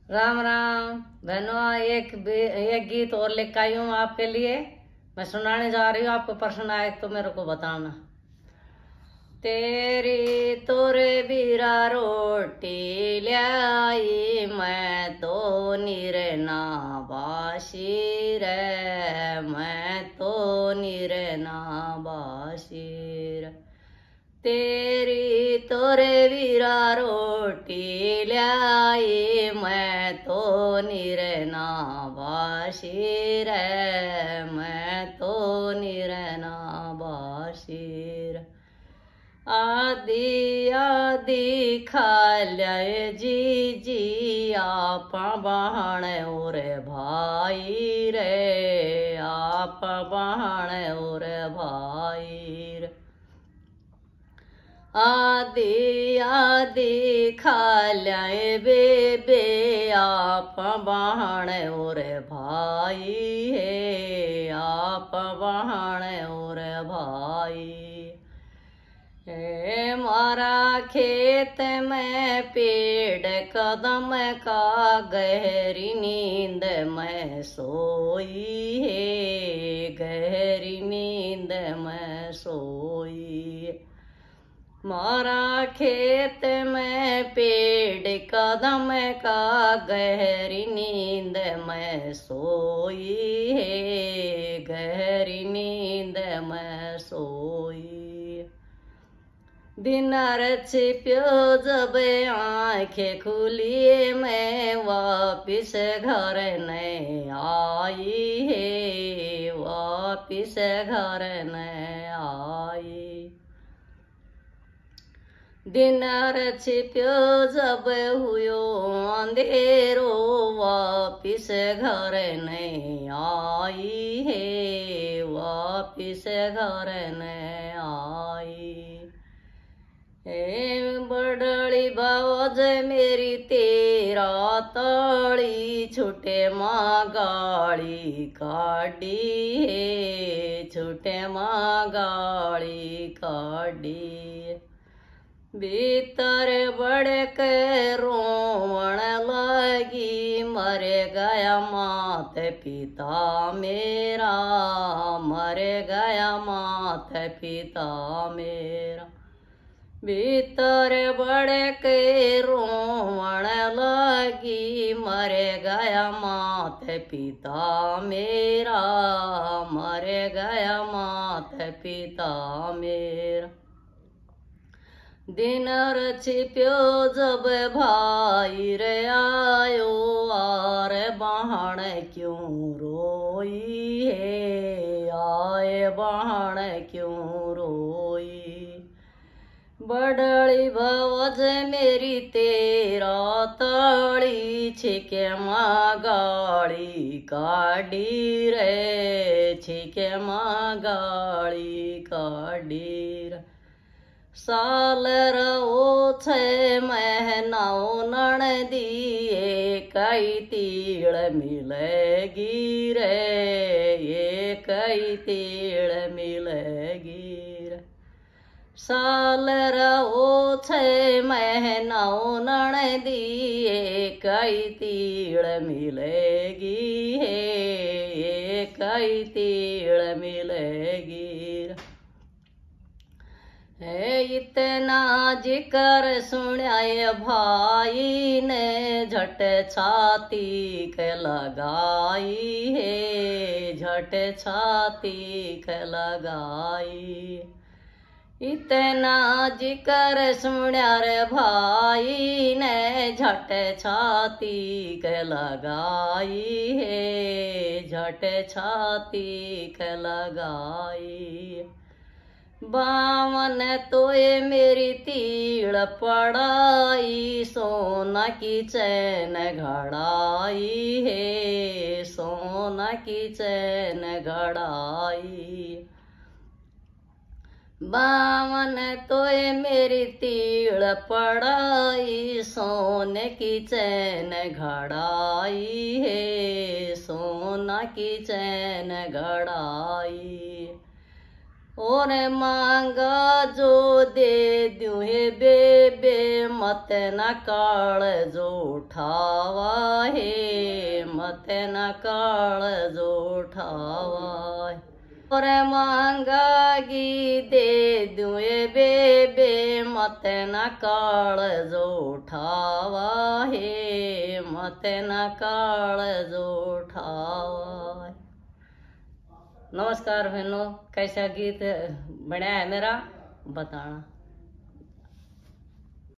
राम राम बहनों, एक गीत और लेकर आई हूँ आपके लिए। मैं सुनाने जा रही हूँ, आपको पसंद आए तो मेरे को बताना। तेरी तोरे बीरा रोटी लाई, मैं तो निरना बासी रे, मैं तो निरना बासी रे। तेरी तोरे बीरा रोटी लाई, मैं तो निरना बासी रे, मैं तो निरना बासी रे। आदि आदि खाले जी जी आप बहन और भाई रे, आप बहन और भाई रे। आदि आदि खाले बेबे आप बहन और भाई है, आप बहन और भाई। मारा खेत में पेड़ कदम का, गहरी नींद में सोई है, गहरी नींद में सोई। मारा खेत में पेड़ कदम का, गहरी नींद में सोई है, गहरी नींद में सोई। दिन छिप्यो जब आंखें खुली, मैं वापिस घर नहीं आई है, वापिस घर नहीं आई। दिन छिप्यो जब हुयो अंधेरो, वापिस घर नहीं आई है, वापिस घर नहीं आई। बड़ली बावज मेरी तेरा ताड़ी, छूटे माँ गाड़ी काटी है, छूटे माँ गाड़ी काटी। भीतर बढ़ के रोवण लगी, मर गया मात पिता मेरा, मर गया मात पिता मेरा। भीतर बढ़ के रोवण लगी, मर गया मात पिता मेरा, मर गया मात पिता मेरा। दिन छिप्यो जब भाई रे आयो, आर बहन क्यों रोई है, आए बहन क्यों रोई। बड़ली भवज मेरी तेरा ताड़ी, छिके माँ गाड़ी काटी रे, छिके माँ गाड़ी काटी रे। साल रहो 6 महीनाओं ननदी, कई तीड़ मिलेगी रे, ये कई तीड़ मिलेगी रे। साल रहो 6 महीनाओं ननदी, कई तीड़ मिलेगी है, ये कई तीड़ मिलेगी रे। इतना जिक्र सुनाए भाई ने, झट छाती के लगाई है, झट छाती के लगाई। इतना जिक्र सुना रे भाई ने, झट छाती के लगाई है, झट छाती के लगाई। बावन तोए मेरी तीड़ पड़ाई, सोना की चैन घड़ाई है, सोना की चैन घड़ाई। बावन तोए मेरी तीड़ पड़ाई, सोने की चैन घड़ाई है, सोना की चैन घड़ाई। और मांगा जो दे दूं हे बेबे, मत न काल जो उठावा हे, मत न काल जो उठावा। और मांगागी दे दूं हे बेबे, मत न काल जो उठावा हे, मत न काल जो उठावा। नमस्कार बहनों, कैसा गीत बना है मेरा बताना।